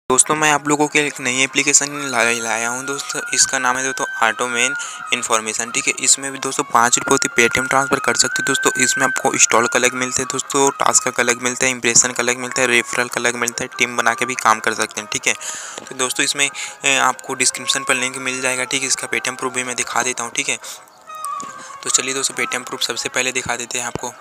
दोस्तों मैं आप लोगों के लिए एक नई एप्लीकेशन लाया हूँ दोस्तों। इसका नाम है दोस्तों ऑटोमेन इन्फॉर्मेशन। ठीक है, इसमें भी दोस्तों 5 रुपये होती पेटीएम ट्रांसफ़र कर सकते हो दोस्तों। इसमें आपको इंस्टॉल का अलग मिलते हैं दोस्तों, टास्क का अलग मिलता है, इंप्रेशन का अलग मिलता है, रेफरल का अलग मिलता है, टीम बना के भी काम कर सकते हैं। ठीक है, तो दोस्तों इसमें आपको डिस्क्रिप्शन पर लिंक मिल जाएगा। ठीक है, इसका पेटीएम प्रूफ भी मैं दिखा देता हूँ। ठीक है, तो चलिए दोस्तों पेटीएम प्रूफ सबसे पहले दिखा देते हैं आपको।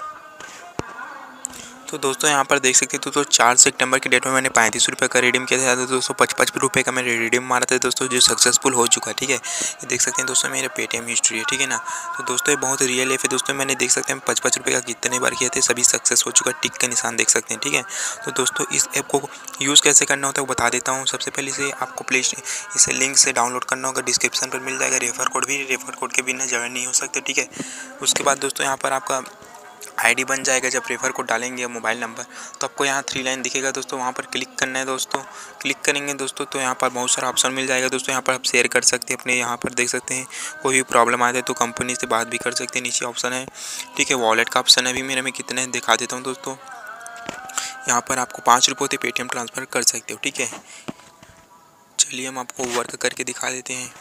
तो दोस्तों यहाँ पर देख सकते हो दोस्तों 4 सितंबर की डेट में मैंने 35 रुपये का रिडीम किया था दोस्तों। 55 रुपये का मैंने रिडीम मारा था दोस्तों, जो सक्सेसफुल हो चुका है। ठीक है, ये देख सकते हैं दोस्तों मेरे पेटीएम हिस्ट्री है। ठीक है ना, तो दोस्तों ये बहुत रियल ऐप है दोस्तों। मैंने देख सकते हैं 55 रुपये का कितने बार किए थे, सभी सक्सेस हो चुका है। टिक का निशान देख सकते हैं। ठीक है, तो दोस्तों इस ऐप को यूज़ कैसे करना होता है वो बता देता हूँ। सबसे पहले से आपको इसे लिंक से डाउनलोड करना होगा, डिस्क्रिप्शन पर मिल जाएगा। रेफर कोड के बिना ज्वाइन नहीं हो सकते। ठीक है, उसके बाद दोस्तों यहाँ पर आपका आईडी बन जाएगा। जब रेफर कोड डालेंगे मोबाइल नंबर, तो आपको यहाँ 3 लाइन दिखेगा दोस्तों, वहाँ पर क्लिक करना है दोस्तों। क्लिक करेंगे दोस्तों तो यहाँ पर बहुत सारा ऑप्शन मिल जाएगा दोस्तों। यहाँ पर आप शेयर कर सकते हैं अपने, यहाँ पर देख सकते हैं कोई भी प्रॉब्लम आ जाए तो कंपनी से बात भी कर सकते हैं। नीचे ऑप्शन है। ठीक है, वॉलेट का ऑप्शन है। अभी मेरे में कितने दिखा देता हूँ दोस्तों। यहाँ पर आपको 5 रुपये होते पेटीएम ट्रांसफ़र कर सकते हो। ठीक है, चलिए हम आपको वर्क करके दिखा देते हैं।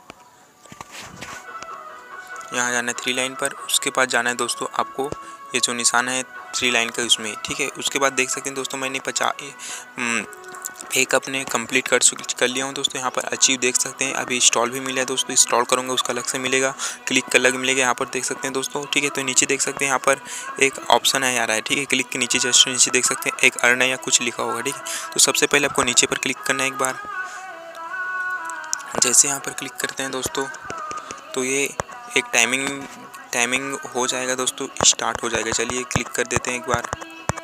यहाँ जाना है 3 लाइन पर, उसके बाद जाना है दोस्तों आपको ये जो निशान है 3 लाइन का उसमें। ठीक है, उसके बाद देख सकते हैं दोस्तों मैंने एक अपने कंप्लीट कर लिया हूँ दोस्तों। यहाँ पर अचीव देख सकते हैं। अभी इंस्टॉल भी मिला है दोस्तों, इंस्टॉल करूँगा उसका अलग से मिलेगा, क्लिक का अलग मिलेगा। यहाँ पर देख सकते हैं दोस्तों। ठीक है, तो नीचे देख सकते हैं यहाँ पर एक ऑप्शन है आ रहा है। ठीक है, क्लिक के नीचे जस्ट नीचे देख सकते हैं एक अर्न है या कुछ लिखा होगा। ठीक है, तो सबसे पहले आपको नीचे पर क्लिक करना है एक बार। जैसे यहाँ पर क्लिक करते हैं दोस्तों तो ये एक टाइमिंग हो जाएगा दोस्तों, स्टार्ट हो जाएगा। चलिए क्लिक कर देते हैं एक बार।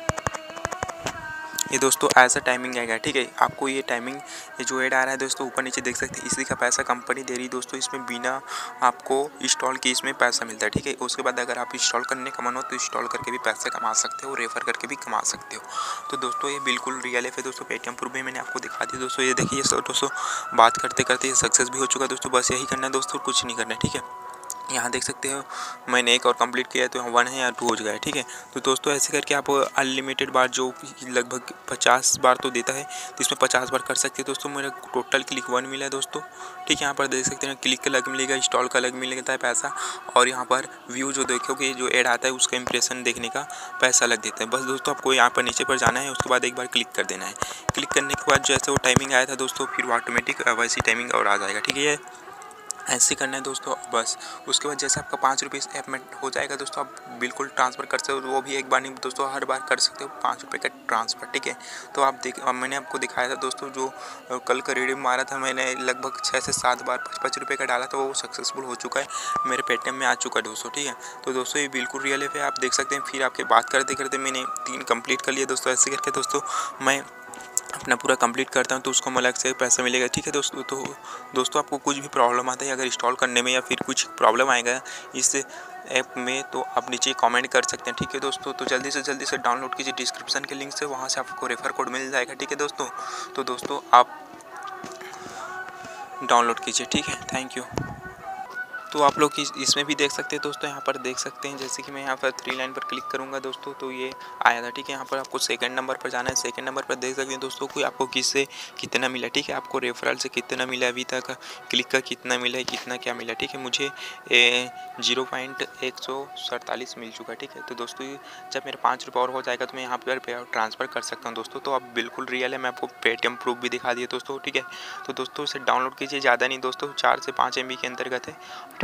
ये दोस्तों ऐसा टाइमिंग आएगा। ठीक है, आपको ये टाइमिंग ये जो ऐड आ रहा है दोस्तों ऊपर नीचे देख सकते हैं, इसी का पैसा कंपनी दे रही है दोस्तों। इसमें बिना आपको इंस्टॉल किए इसमें पैसा मिलता है। ठीक है, उसके बाद अगर आप इंस्टॉल करने का मन हो तो इंस्टॉल करके भी पैसे कमा सकते हो, रेफर करके भी कमा सकते हो। तो दोस्तों ये बिल्कुल रियल है दोस्तों। पेटीएम प्रूफ भी मैंने आपको दिखा दी दोस्तों। ये देखिए दोस्तों बात करते करते ये सक्सेस भी हो चुका है दोस्तों। बस यही करना है दोस्तों, कुछ नहीं करना है। ठीक है, यहाँ देख सकते हो मैंने एक और कंप्लीट किया है तो यहाँ 1 है या 2 हो गया है। ठीक है, तो दोस्तों ऐसे करके आप अनलिमिटेड बार जो लगभग 50 बार तो देता है, तो इसमें 50 बार कर सकते हैं दोस्तों। मेरा टोटल क्लिक 1 मिला है दोस्तों। ठीक है, यहाँ पर देख सकते हैं क्लिक का अलग मिलेगा, इंस्टॉल का अलग मिलता है पैसा, और यहाँ पर व्यू जो देखोगे जो ऐड आता है उसका इंप्रेशन देखने का पैसा अलग देता है। बस दोस्तों आपको यहाँ पर नीचे पर जाना है, उसके बाद एक बार क्लिक कर देना है। क्लिक करने के बाद जैसे वो टाइमिंग आया था दोस्तों, फिर वो ऑटोमेटिक वैसी टाइमिंग और आ जाएगा। ठीक है, ऐसे करना है दोस्तों बस। उसके बाद जैसे आपका 5 रुपये इस ऐप में हो जाएगा दोस्तों, आप बिल्कुल ट्रांसफ़र कर सकते हो। वो भी एक बार नहीं दोस्तों, हर बार कर सकते हो 5 रुपये का ट्रांसफ़र। ठीक है, तो आप मैंने आपको दिखाया था दोस्तों, जो कल का रिडीम मारा था मैंने लगभग 6 से 7 बार 55 रुपये का डाला था, वो सक्सेसफुल हो चुका है, मेरे पेटीएम में आ चुका है दोस्तों। ठीक है, तो दोस्तों ये बिल्कुल रियल है, आप देख सकते हैं। फिर आपके बात करते करते मैंने 3 कंप्लीट कर लिए दोस्तों। ऐसे करके दोस्तों मैं अपना पूरा कंप्लीट करता हूँ तो उसको अलग से पैसा मिलेगा। ठीक है दोस्तों, तो दोस्तों आपको कुछ भी प्रॉब्लम आता है अगर इंस्टॉल करने में या फिर कुछ प्रॉब्लम आएगा इस ऐप में, तो आप नीचे कमेंट कर सकते हैं। ठीक है दोस्तों, तो जल्दी से डाउनलोड कीजिए डिस्क्रिप्शन के लिंक से, वहाँ से आपको रेफर कोड मिल जाएगा। ठीक है दोस्तों, तो दोस्तों आप डाउनलोड कीजिए। ठीक है, थैंक यू। तो आप लोग इसमें भी देख सकते हैं दोस्तों। यहाँ पर देख सकते हैं जैसे कि मैं यहाँ पर 3 लाइन पर क्लिक करूँगा दोस्तों तो ये आया था। ठीक है, यहाँ पर आपको सेकंड नंबर पर जाना है। सेकंड नंबर पर देख सकते हैं दोस्तों कि आपको किससे कितना मिला। ठीक है, आपको रेफरल से कितना मिला अभी तक, क्लिक का कितना मिला है, कितना क्या मिला। ठीक है, मुझे 0.147 मिल चुका है। ठीक है, तो दोस्तों जब मेरा 5 रुपये और हो जाएगा तो मैं यहाँ पर पे ट्रांसफ़र कर सकता हूँ दोस्तों। तो आप बिल्कुल रियल है, मैं आपको पेटीएम प्रूफ भी दिखा दिया दोस्तों। ठीक है, तो दोस्तों इसे डाउनलोड कीजिए, ज़्यादा नहीं दोस्तों, 4 से 5 MB के अंतर्गत है।